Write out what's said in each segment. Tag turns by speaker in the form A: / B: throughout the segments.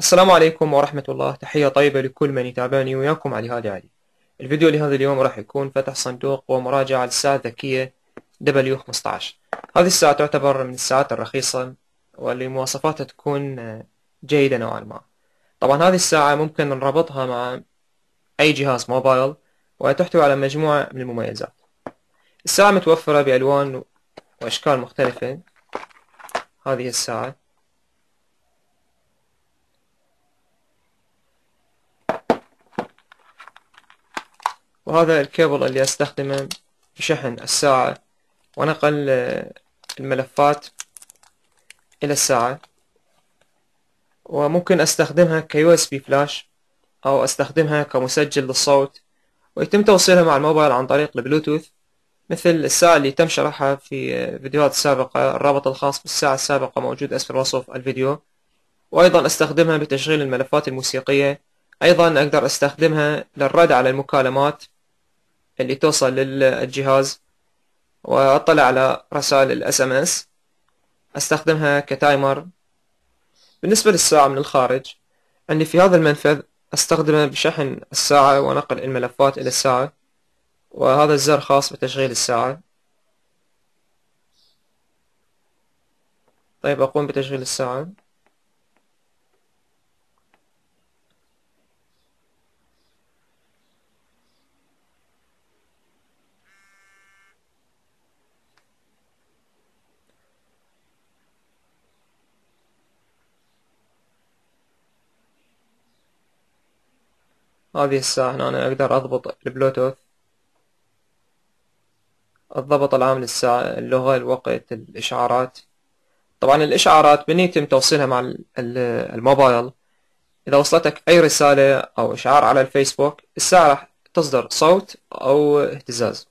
A: السلام عليكم ورحمة الله. تحية طيبة لكل من يتابعني وياكم علي هادي علي. الفيديو لهذا اليوم راح يكون فتح صندوق ومراجعة للساعة الذكية W15. هذه الساعة تعتبر من الساعات الرخيصة واللي مواصفاتها تكون جيدة نوعا ما. طبعا هذه الساعة ممكن نربطها مع أي جهاز موبايل وتحتوي على مجموعة من المميزات. الساعة متوفرة بألوان وأشكال مختلفة. هذه الساعة وهذا الكيبل اللي استخدمه بشحن الساعة ونقل الملفات إلى الساعة، وممكن استخدمها ك USB فلاش أو استخدمها كمسجل للصوت، ويتم توصيلها مع الموبايل عن طريق البلوتوث مثل الساعة اللي تم شرحها في فيديوهات سابقة. الرابط الخاص بالساعة السابقة موجود أسفل وصف الفيديو. وأيضا استخدمها بتشغيل الملفات الموسيقية. أيضا أقدر استخدمها للرد على المكالمات اللي توصل للجهاز وأطلع على رسائل ال SMS. أستخدمها كتايمر. بالنسبة للساعة من الخارج، عندي في هذا المنفذ أستخدمه بشحن الساعة ونقل الملفات إلى الساعة، وهذا الزر خاص بتشغيل الساعة. طيب أقوم بتشغيل الساعة. هذه الساعة هنا أنا أقدر أضبط البلوتوث، الضبط العام للساعة، اللغة، الوقت، الإشعارات. طبعا الإشعارات يتم توصيلها مع الموبايل. إذا وصلتك أي رسالة أو إشعار على الفيسبوك، الساعة راح تصدر صوت أو اهتزاز.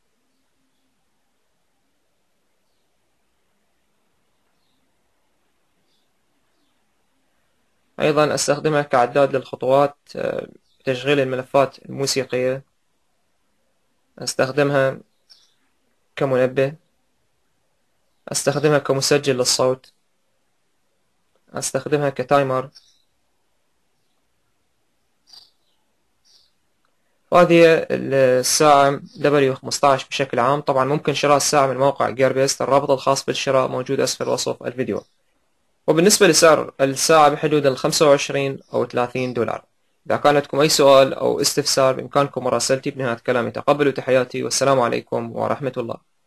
A: أيضا أستخدمها كعداد للخطوات، تشغيل الملفات الموسيقية. أستخدمها كمنبه. أستخدمها كمسجل للصوت. أستخدمها كتايمر. وهذه الساعة W15 بشكل عام. طبعا ممكن شراء الساعة من موقع جيربيست. الرابط الخاص بالشراء موجود أسفل وصف الفيديو. وبالنسبة لسعر الساعة بحدود ال25 أو 30 دولار. إذا كان لكم أي سؤال أو استفسار بإمكانكم مراسلتي بنهاية كلامي. تقبلوا تحياتي والسلام عليكم ورحمة الله.